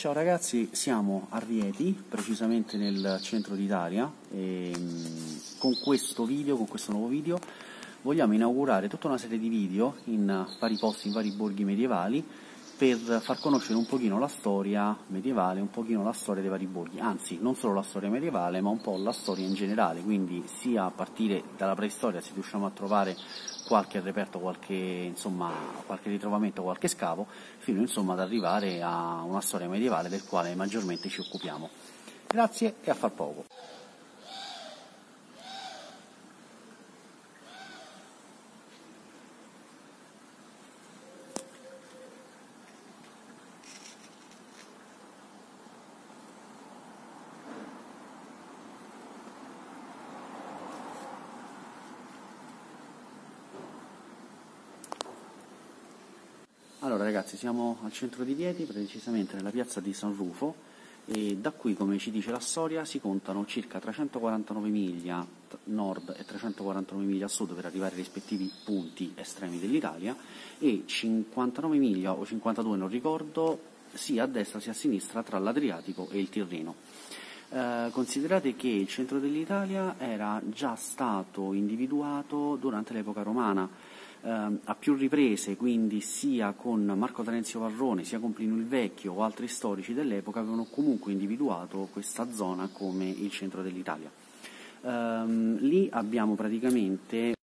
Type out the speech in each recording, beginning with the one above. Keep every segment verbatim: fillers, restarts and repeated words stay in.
Ciao ragazzi, siamo a Rieti, precisamente nel centro d'Italia, e con questo video, con questo nuovo video, vogliamo inaugurare tutta una serie di video in vari posti, in vari borghi medievali, per far conoscere un pochino la storia medievale, un pochino la storia dei vari borghi, anzi non solo la storia medievale ma un po' la storia in generale, quindi sia a partire dalla preistoria, se riusciamo a trovare qualche reperto, qualche, insomma, qualche ritrovamento, qualche scavo, fino insomma ad arrivare a una storia medievale del quale maggiormente ci occupiamo. Grazie e a far poco. Allora ragazzi, siamo al centro di Rieti, precisamente nella piazza di San Rufo, e da qui, come ci dice la storia, si contano circa trecentoquarantanove miglia nord e trecentoquarantanove miglia a sud per arrivare ai rispettivi punti estremi dell'Italia, e cinquantanove miglia o cinquantadue, non ricordo, sia a destra sia a sinistra tra l'Adriatico e il Tirreno. Eh, considerate che il centro dell'Italia era già stato individuato durante l'epoca romana, a più riprese, quindi sia con Marco Terenzio Varrone, sia con Plinio il Vecchio o altri storici dell'epoca avevano comunque individuato questa zona come il centro dell'Italia. Um, lì abbiamo praticamente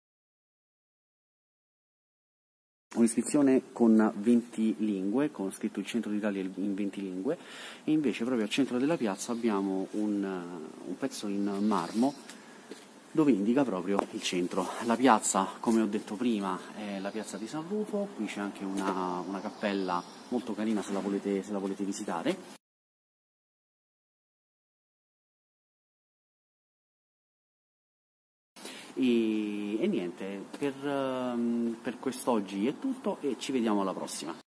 un'iscrizione con venti lingue, con scritto il centro d'Italia in venti lingue, e invece proprio al centro della piazza abbiamo un, un pezzo in marmo dove indica proprio il centro. La piazza, come ho detto prima, è la piazza di San Rufo, qui c'è anche una, una cappella molto carina se la volete, se la volete visitare. E, e niente, per, per quest'oggi è tutto e ci vediamo alla prossima.